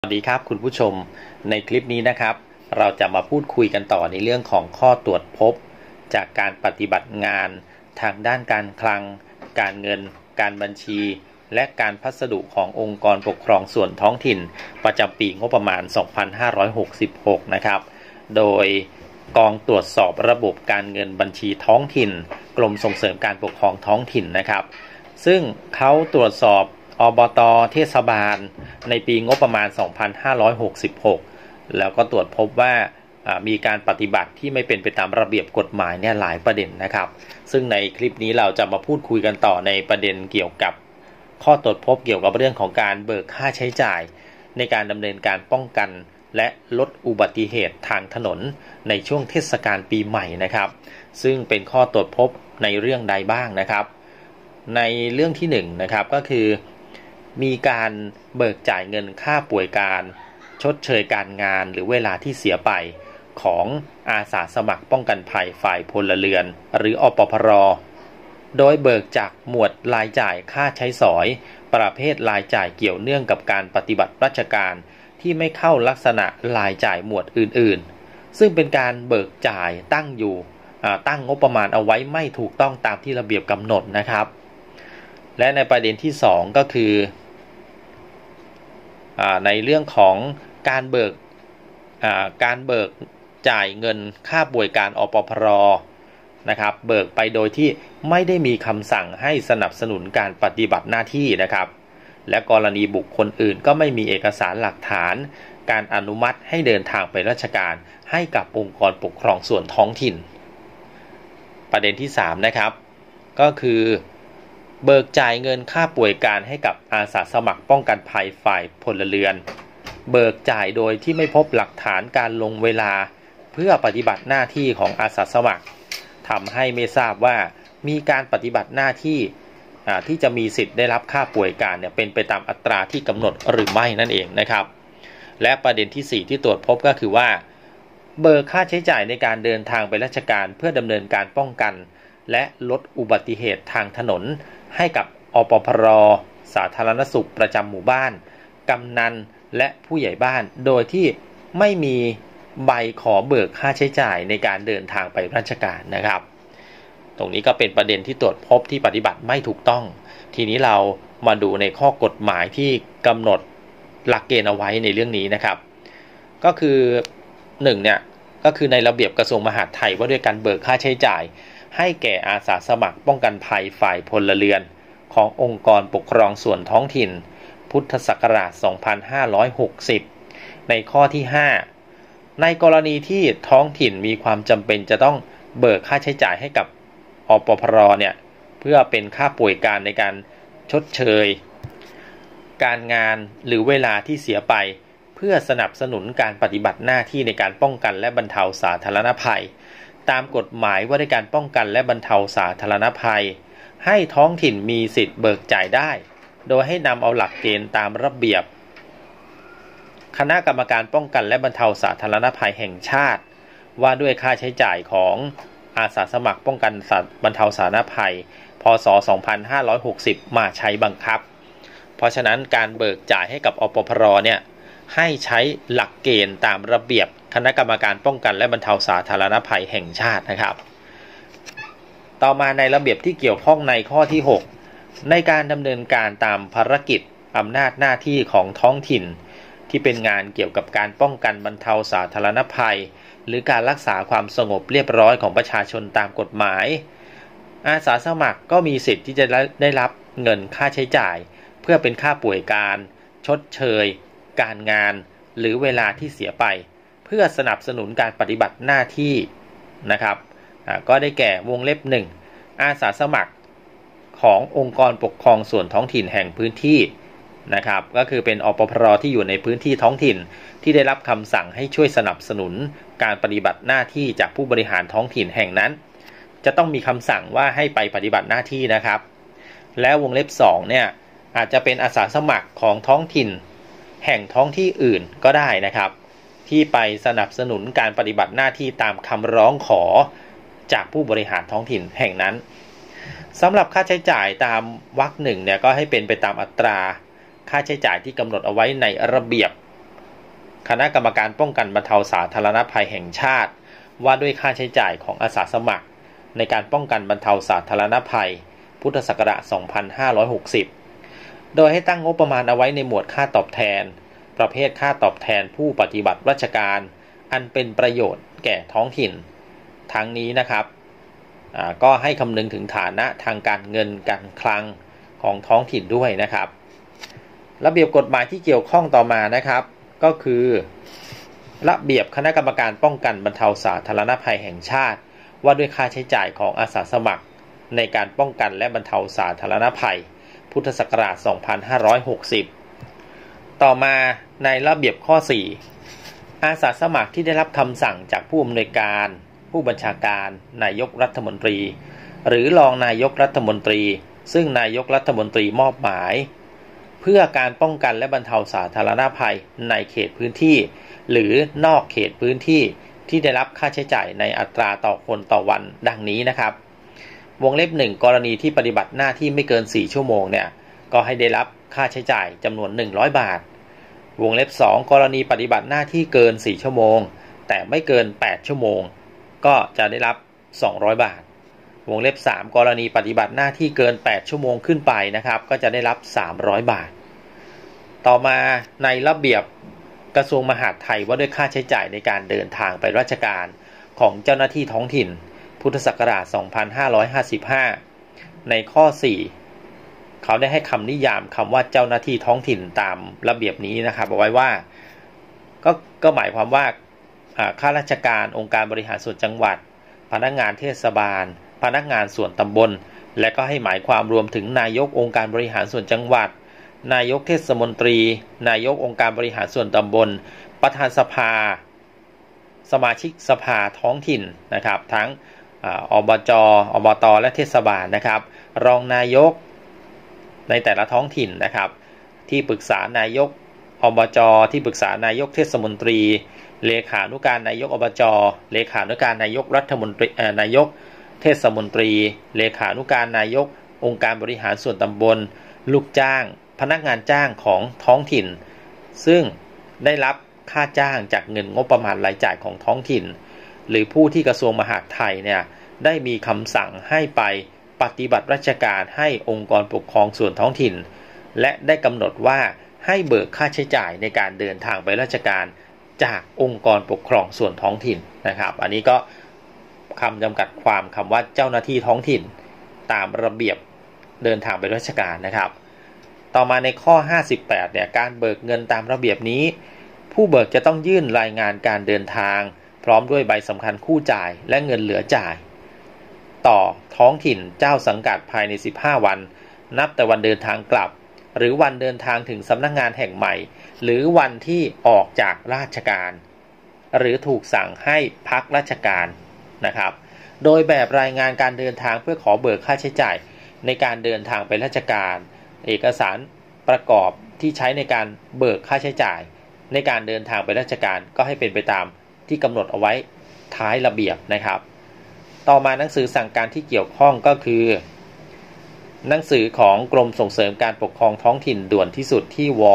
สวัสดีครับคุณผู้ชมในคลิปนี้นะครับเราจะมาพูดคุยกันต่อในเรื่องของข้อตรวจพบจากการปฏิบัติงานทางด้านการคลังการเงินการบัญชีและการพัสดุขององค์กรปกครองส่วนท้องถิ่นประจำปีงบประมาณ 2566 นะครับโดยกองตรวจสอบระบบการเงินบัญชีท้องถิ่นกรมส่งเสริมการปกครองท้องถิ่นนะครับซึ่งเขาตรวจสอบอบต.เทศบาลในปีงบประมาณ 2566 แล้วก็ตรวจพบว่ามีการปฏิบัติที่ไม่เป็นไปตามระเบียบกฎหมายเนี่ยหลายประเด็นนะครับซึ่งในคลิปนี้เราจะมาพูดคุยกันต่อในประเด็นเกี่ยวกับข้อตรวจพบเกี่ยวกับเรื่องของการเบิกค่าใช้จ่ายในการดำเนินการป้องกันและลดอุบัติเหตุทางถนนในช่วงเทศกาลปีใหม่นะครับซึ่งเป็นข้อตรวจพบในเรื่องใดบ้างนะครับในเรื่องที่1นะครับก็คือมีการเบิกจ่ายเงินค่าป่วยการชดเชยการงานหรือเวลาที่เสียไปของอาสาสมัครป้องกันภัยฝ่ายพลเรือนหรืออปพร.โดยเบิกจากหมวดรายจ่ายค่าใช้สอยประเภทรายจ่ายเกี่ยวเนื่องกับการปฏิบัติราชการที่ไม่เข้าลักษณะรายจ่ายหมวดอื่นๆซึ่งเป็นการเบิกจ่ายตั้งงบประมาณเอาไว้ไม่ถูกต้องตามที่ระเบียบกำหนดนะครับและในประเด็นที่2ก็คือในเรื่องของการเบิกจ่ายเงินค่าป่วยการอปพร.นะครับเบิกไปโดยที่ไม่ได้มีคำสั่งให้สนับสนุนการปฏิบัติหน้าที่นะครับและกรณีบุคคลอื่นก็ไม่มีเอกสารหลักฐานการอนุมัติให้เดินทางไปราชการให้กับองค์กรปกครองส่วนท้องถิ่นประเด็นที่3นะครับก็คือเบิกจ่ายเงินค่าป่วยการให้กับอาสาสมัครป้องกันภัยฝ่ายพลเรือนเบิกจ่ายโดยที่ไม่พบหลักฐานการลงเวลาเพื่อปฏิบัติหน้าที่ของอาสาสมัครทำให้ไม่ทราบว่ามีการปฏิบัติหน้าที่ที่จะมีสิทธิ์ได้รับค่าป่วยการเนี่ยเป็นไปตามอัตราที่กำหนดหรือไม่นั่นเองนะครับและประเด็นที่4ที่ตรวจพบก็คือว่าเบิกค่าใช้จ่ายในการเดินทางไปราชการเพื่อดำเนินการป้องกันและลดอุบัติเหตุทางถนนให้กับอปพร.สาธารณสุขประจำหมู่บ้านกำนันและผู้ใหญ่บ้านโดยที่ไม่มีใบขอเบิกค่าใช้จ่ายในการเดินทางไปราชการนะครับตรงนี้ก็เป็นประเด็นที่ตรวจพบที่ปฏิบัติไม่ถูกต้องทีนี้เรามาดูในข้อกฎหมายที่กำหนดหลักเกณฑ์เอาไว้ในเรื่องนี้นะครับก็คือ1เนี่ยก็คือในระเบียบกระทรวงมหาดไทยว่าด้วยการเบิกค่าใช้จ่ายให้แก่อาสาสมัครป้องกันภัยฝ่ายพลเรือนขององค์กรปกครองส่วนท้องถิ่นพุทธศักราช 2560 ในข้อที่5ในกรณีที่ท้องถิ่นมีความจำเป็นจะต้องเบิกค่าใช้จ่ายให้กับอปพร.เนี่ยเพื่อเป็นค่าป่วยการในการชดเชยการงานหรือเวลาที่เสียไปเพื่อสนับสนุนการปฏิบัติหน้าที่ในการป้องกันและบรรเทาสาธารณภัยตามกฎหมายว่าด้วยการป้องกันและบรรเทาสาธารณภัยให้ท้องถิ่นมีสิทธิ์เบิกจ่ายได้โดยให้นำเอาหลักเกณฑ์ตามระเบียบคณะกรรมการป้องกันและบรรเทาสาธารณภัยแห่งชาติว่าด้วยค่าใช้จ่ายของอาสาสมัครป้องกันบรรเทาสาธารณภัยพ.ศ. 2560 มาใช้บังคับเพราะฉะนั้นการเบิกจ่ายให้กับอปพร.เนี่ยให้ใช้หลักเกณฑ์ตามระเบียบคณะกรรมการป้องกันและบรรเทาสาธารณภัยแห่งชาตินะครับต่อมาในระเบียบที่เกี่ยวข้องในข้อที่6ในการดำเนินการตามภารกิจอำนาจหน้าที่ของท้องถิ่นที่เป็นงานเกี่ยวกับการป้องกันบรรเทาสาธารณภัยหรือการรักษาความสงบเรียบร้อยของประชาชนตามกฎหมายอาสาสมัครก็มีสิทธิ์ที่จะได้รับเงินค่าใช้จ่ายเพื่อเป็นค่าป่วยการชดเชยการงานหรือเวลาที่เสียไปเพื่อสนับสนุนการปฏิบัติหน้าที่นะครับก็ได้แก่วงเล็บ1อาสาสมัครขององค์กรปกครองส่วนท้องถิ่นแห่งพื้นที่นะครับก็คือเป็นอปพร.ที่อยู่ในพื้นที่ท้องถิ่นที่ได้รับคำสั่งให้ช่วยสนับสนุนการปฏิบัติหน้าที่จากผู้บริหารท้องถิ่นแห่งนั้นจะต้องมีคำสั่งว่าให้ไปปฏิบัติหน้าที่นะครับและวงเล็บ2เนี่ยอาจจะเป็นอาสาสมัครของท้องถิ่นแห่งท้องที่อื่นก็ได้นะครับที่ไปสนับสนุนการปฏิบัติหน้าที่ตามคำร้องขอจากผู้บริหารท้องถิ่นแห่งนั้นสำหรับค่าใช้จ่ายตามวรรค1เนี่ยก็ให้เป็นไปตามอัตราค่าใช้จ่ายที่กำหนดเอาไว้ในระเบียบคณะกรรมการป้องกันบรรเทาสาธารณภัยแห่งชาติว่าด้วยค่าใช้จ่ายของอาสาสมัครในการป้องกันบรรเทาสาธารณภัยพุทธศักราช 2560 โดยให้ตั้งงบประมาณเอาไว้ในหมวดค่าตอบแทนประเภทค่าตอบแทนผู้ปฏิบัติราชการอันเป็นประโยชน์แก่ท้องถิ่นทั้งนี้นะครับก็ให้คำนึงถึงฐานะทางการเงินการคลังของท้องถิ่นด้วยนะครับระเบียบกฎหมายที่เกี่ยวข้องต่อมานะครับก็คือระเบียบคณะกรรมการป้องกันบรรเทาสาธารณภัยแห่งชาติว่าด้วยค่าใช้จ่ายของอาสาสมัครในการป้องกันและบรรเทาสาธารณภัยพุทธศักราช 2560 ต่อมาในระเบียบข้อ 4 อาสาสมัครที่ได้รับคำสั่งจากผู้อำนวยการผู้บัญชาการนายกรัฐมนตรีหรือรองนายกรัฐมนตรีซึ่งนายกรัฐมนตรีมอบหมายเพื่อการป้องกันและบรรเทาสาธารณภัยในเขตพื้นที่หรือนอกเขตพื้นที่ที่ได้รับค่าใช้จ่ายในอัตราต่อคนต่อวันดังนี้นะครับวงเล็บ 1 กรณีที่ปฏิบัติหน้าที่ไม่เกิน4ชั่วโมงเนี่ยก็ให้ได้รับค่าใช้จ่ายจำนวน100 บาทวงเล็บ 2 กรณีปฏิบัติหน้าที่เกิน4ชั่วโมงแต่ไม่เกิน8ชั่วโมงก็จะได้รับ200 บาทวงเล็บ 3 กรณีปฏิบัติหน้าที่เกิน8ชั่วโมงขึ้นไปนะครับก็จะได้รับ300 บาทต่อมาในระเบียบกระทรวงมหาดไทยว่าด้วยค่าใช้จ่ายในการเดินทางไปราชการของเจ้าหน้าที่ท้องถิ่นพุทธศักราช 2555 ในข้อ 4 เขาได้ให้คำนิยามคำว่าเจ้าหน้าที่ท้องถิ่นตามระเบียบนี้นะครับเอาไว้ว่าก็หมายความว่าข้าราชการองค์การบริหารส่วนจังหวัดพนักงานเทศบาลพนักงานส่วนตำบลและก็ให้หมายความรวมถึงนายกองค์การบริหารส่วนจังหวัดนายกเทศมนตรีนายกองค์การบริหารส่วนตำบลประธานสภาสมาชิกสภาท้องถิ่นนะครับทั้งอบจ.อบต.และเทศบาลนะครับรองนายกในแต่ละท้องถิ่นนะครับที่ปรึกษานายกอบจ.ที่ปรึกษานายกเทศมนตรีเลขานุการนายกอบจ.เลขานุการนายกรัฐมนตรีนายกเทศมนตรีเลขานุการนายกองค์การบริหารส่วนตำบลลูกจ้างพนักงานจ้างของท้องถิ่นซึ่งได้รับค่าจ้างจากเงินงบประมาณรายจ่ายของท้องถิ่นหรือผู้ที่กระทรวงมหาดไทยเนี่ยได้มีคำสั่งให้ไปปฏิบัติราชการให้องค์กรปกครองส่วนท้องถิ่นและได้กำหนดว่าให้เบิกค่าใช้จ่ายในการเดินทางไปราชการจากองค์กรปกครองส่วนท้องถิ่นนะครับอันนี้ก็คำจำกัดความคำว่าเจ้าหน้าที่ท้องถิ่นตามระเบียบเดินทางไปราชการนะครับต่อมาในข้อ 58 เนี่ยการเบิกเงินตามระเบียบนี้ผู้เบิกจะต้องยื่นรายงานการเดินทางพร้อมด้วยใบสำคัญคู่จ่ายและเงินเหลือจ่ายต่อท้องถิ่นเจ้าสังกัดภายใน15 วันนับแต่วันเดินทางกลับหรือวันเดินทางถึงสำนักงานแห่งใหม่หรือวันที่ออกจากราชการหรือถูกสั่งให้พักราชการนะครับโดยแบบรายงานการเดินทางเพื่อขอเบิกค่าใช้จ่ายในการเดินทางไปราชการเอกสารประกอบที่ใช้ในการเบิกค่าใช้จ่ายในการเดินทางไปราชการก็ให้เป็นไปตามที่กำหนดเอาไว้ท้ายระเบียบนะครับต่อมาหนังสือสั่งการที่เกี่ยวข้องก็คือหนังสือของกรมส่งเสริมการปกครองท้องถิ่นด่วนที่สุดที่ว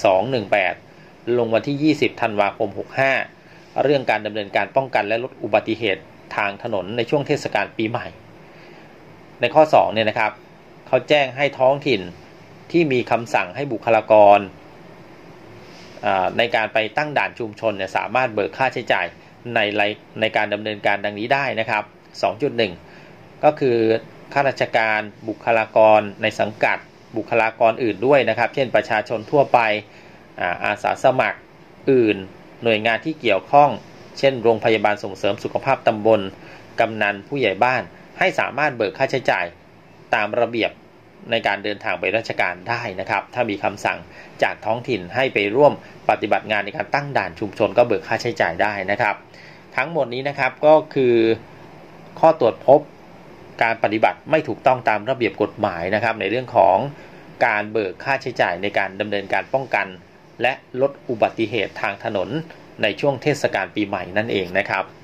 4218ลงวันที่ 20 ธันวาคม 65เรื่องการดำเนินการป้องกันและลดอุบัติเหตุทางถนนในช่วงเทศกาลปีใหม่ในข้อ 2 เนี่ยนะครับเขาแจ้งให้ท้องถิ่นที่มีคำสั่งให้บุคลากรในการไปตั้งด่านชุมชนเนี่ยสามารถเบิกค่าใช้จ่ายในการดำเนินการดังนี้ได้นะครับ 2.1 ก็คือข้าราชการบุคลากรในสังกัดบุคลากรอื่นด้วยนะครับเช่นประชาชนทั่วไปอาสาสมัครอื่นหน่วยงานที่เกี่ยวข้องเช่นโรงพยาบาลส่งเสริมสุขภาพตำบลกำนันผู้ใหญ่บ้านให้สามารถเบิกค่าใช้จ่ายตามระเบียบในการเดินทางไปราชการได้นะครับถ้ามีคำสั่งจากท้องถิ่นให้ไปร่วมปฏิบัติงานในการตั้งด่านชุมชนก็เบิกค่าใช้จ่ายได้นะครับทั้งหมดนี้นะครับก็คือข้อตรวจพบการปฏิบัติไม่ถูกต้องตามระเบียบกฎหมายนะครับในเรื่องของการเบิกค่าใช้จ่ายในการดำเนินการป้องกันและลดอุบัติเหตุทางถนนในช่วงเทศกาลปีใหม่นั่นเองนะครับ